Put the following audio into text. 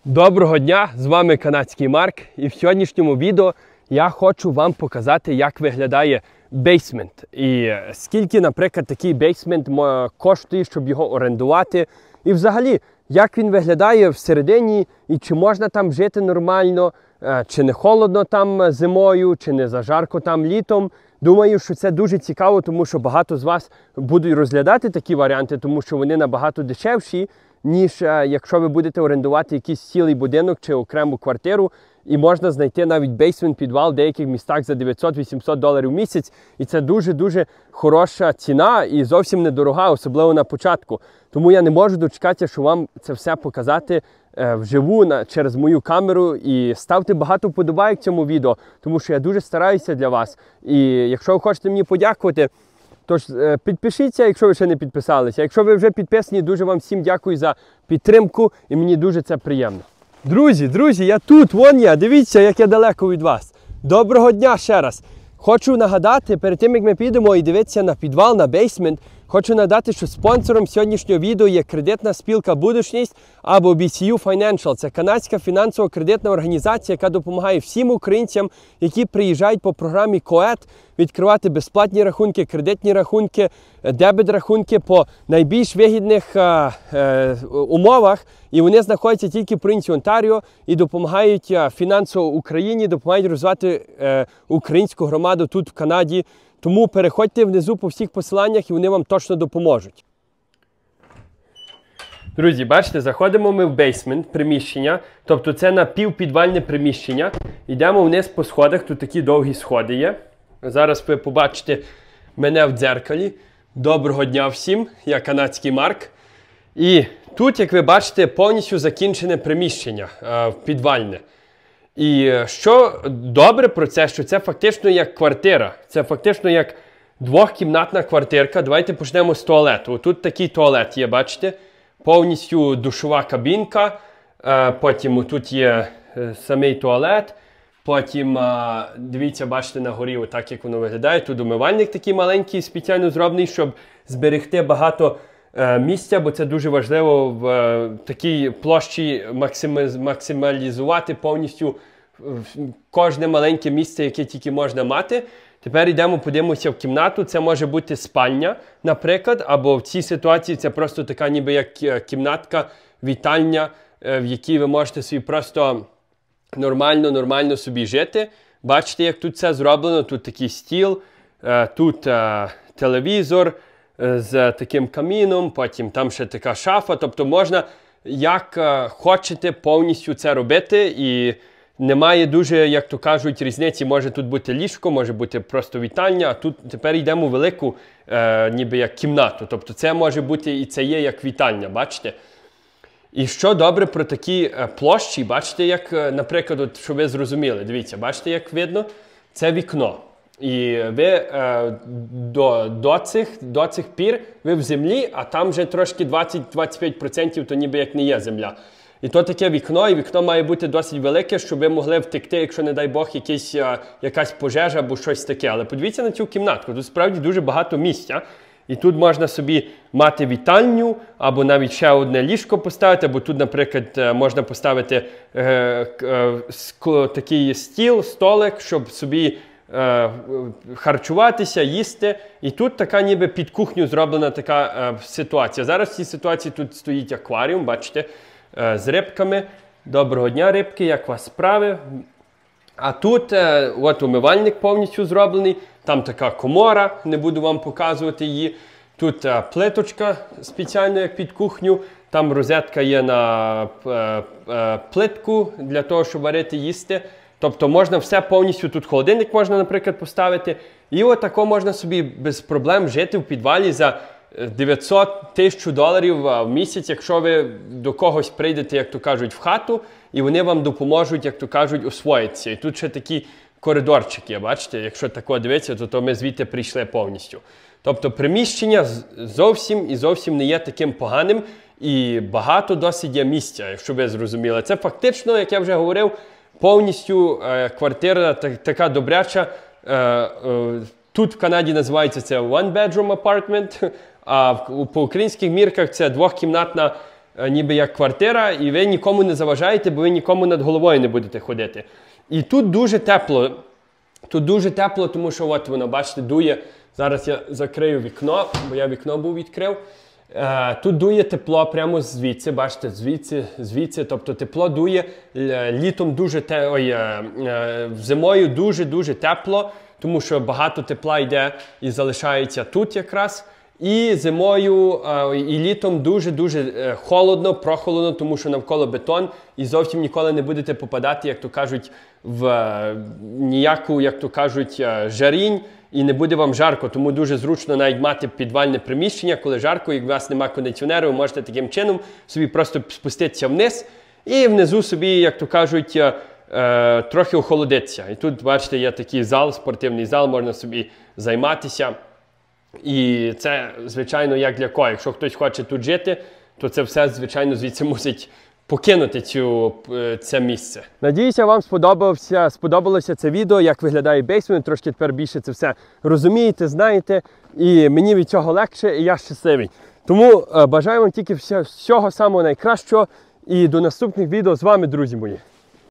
Доброго дня! З вами канадський Марк, і в сьогоднішньому відео я хочу вам показати, як виглядає бейсмент. І скільки, наприклад, такий бейсмент коштує, щоб його орендувати. І взагалі, як він виглядає всередині, і чи можна там жити нормально, чи не холодно там зимою, чи не зажарко там літом. Думаю, що це дуже цікаво, тому що багато з вас будуть розглядати такі варіанти, тому що вони набагато дешевші, ніж якщо ви будете орендувати якийсь цілий будинок чи окрему квартиру. І можна знайти навіть бейсмент-підвал в деяких містах за $900-800 в місяць. І це дуже-дуже хороша ціна і зовсім недорога, особливо на початку. Тому я не можу дочекатися, що вам це все показати вживу через мою камеру. І ставте багато вподобайок цьому відео, тому що я дуже стараюся для вас. І якщо ви хочете мені подякувати, тож підпишіться, якщо ви ще не підписалися. Якщо ви вже підписані, дуже вам всім дякую за підтримку і мені дуже це приємно. Друзі, я тут, вон я, дивіться, як я далеко від вас. Доброго дня ще раз. Хочу нагадати, перед тим, як ми підемо і дивитися на підвал, на бейсмент, хочу нагадати, що спонсором сьогоднішнього відео є кредитна спілка «Будущність» або BCU Financial. Це канадська фінансово-кредитна організація, яка допомагає всім українцям, які приїжджають по програмі КОЕД, відкривати безплатні рахунки, кредитні рахунки, дебет-рахунки по найбільш вигідних умовах. І вони знаходяться тільки в провінції Онтаріо і допомагають фінансово Україні, допомагають розвивати українську громаду тут в Канаді. Тому переходьте внизу по всіх посиланнях і вони вам точно допоможуть. Друзі, бачите, заходимо ми в бейсмент, приміщення, тобто це напівпідвальне приміщення. Йдемо вниз по сходах, тут такі довгі сходи є. Зараз ви побачите мене в дзеркалі. Доброго дня всім, я канадський Марк. І тут, як ви бачите, повністю закінчене приміщення підвальне. І що добре про це, що це фактично як квартира. Це фактично як двохкімнатна квартирка. Давайте почнемо з туалету. Тут такий туалет є, бачите? Повністю душова кабінка. Потім тут є самий туалет. Потім, дивіться, бачите на горі, отак як воно виглядає. Тут умивальник такий маленький, спеціально зроблений, щоб зберегти багато місця, бо це дуже важливо в такій площі максималізувати повністю кожне маленьке місце, яке тільки можна мати. Тепер йдемо, подивимося в кімнату. Це може бути спальня, наприклад, або в цій ситуації це просто така ніби як кімнатка, вітальня, в якій ви можете собі просто нормально собі жити. Бачите, як тут це зроблено. Тут такий стіл, тут телевізор з таким каміном, потім там ще така шафа. Тобто можна, як хочете, повністю це робити. І немає дуже, як то кажуть, різниці. Може тут бути ліжко, може бути просто вітальня, а тут тепер йдемо в велику, ніби як кімнату. Тобто це може бути і це є як вітальня, бачите? І що добре про такі площі, бачите, як, наприклад, от, що ви зрозуміли, дивіться, бачите, як видно? Це вікно. І ви до цих пір ви в землі, а там вже трошки 20-25% то ніби як не є земля. І то таке вікно, і вікно має бути досить велике, щоб ви могли втекти, якщо, не дай Бог, якась пожежа або щось таке. Але подивіться на цю кімнатку, тут справді дуже багато місця. І тут можна собі мати вітальню, або навіть ще одне ліжко поставити, або тут, наприклад, можна поставити такий стіл, столик, щоб собі харчуватися, їсти. І тут така ніби під кухню зроблена така ситуація. Зараз в цій ситуації тут стоїть акваріум, бачите, з рибками. Доброго дня, рибки, як у вас справи? А тут от умивальник повністю зроблений, там така комора, не буду вам показувати її. Тут плиточка спеціально як під кухню, там розетка є на плитку для того, щоб варити, їсти. Тобто можна все повністю, тут холодильник можна, наприклад, поставити. І отако можна собі без проблем жити в підвалі за $900-1000 в місяць, якщо ви до когось прийдете, як то кажуть, в хату, і вони вам допоможуть, як то кажуть, освоїтися. І тут ще такі коридорчики, бачите, якщо тако дивитися, то ми звідти прийшли повністю. Тобто приміщення зовсім не є таким поганим, і багато досить є місця, якщо ви зрозуміли. Це фактично, як я вже говорив, повністю квартира така добряча. Тут в Канаді називається це one bedroom apartment, а по українських мірках це двохкімнатна ніби як квартира, і ви нікому не заважаєте, бо ви нікому над головою не будете ходити. І тут дуже тепло. Тут дуже тепло, тому що от воно, бачите, дує. Зараз я закрию вікно, бо я вікно був відкрив. Тут дує тепло прямо звідси, бачите, звідси, тобто тепло дує. Літом зимою дуже-дуже тепло, тому що багато тепла йде і залишається тут якраз. І зимою, і літом дуже-дуже холодно, прохолодно, тому що навколо бетон, і зовсім ніколи не будете попадати, як то кажуть, в ніяку, як то кажуть, жарінь, і не буде вам жарко, тому дуже зручно навіть мати підвальне приміщення, коли жарко, і у вас немає кондиціонеру, ви можете таким чином собі просто спуститися вниз, і внизу собі, як то кажуть, трохи охолодитися. І тут, бачите, є такий зал, спортивний зал, можна собі займатися. І це, звичайно, як для кого. Якщо хтось хоче тут жити, то це все, звичайно, звідси мусить покинути це місце. Надіюся, вам сподобалося це відео, як виглядає бейсмент. Трошки тепер більше це все розумієте, знаєте. І мені від цього легше, і я щасливий. Тому бажаю вам тільки всього самого найкращого. І до наступних відео з вами, друзі мої.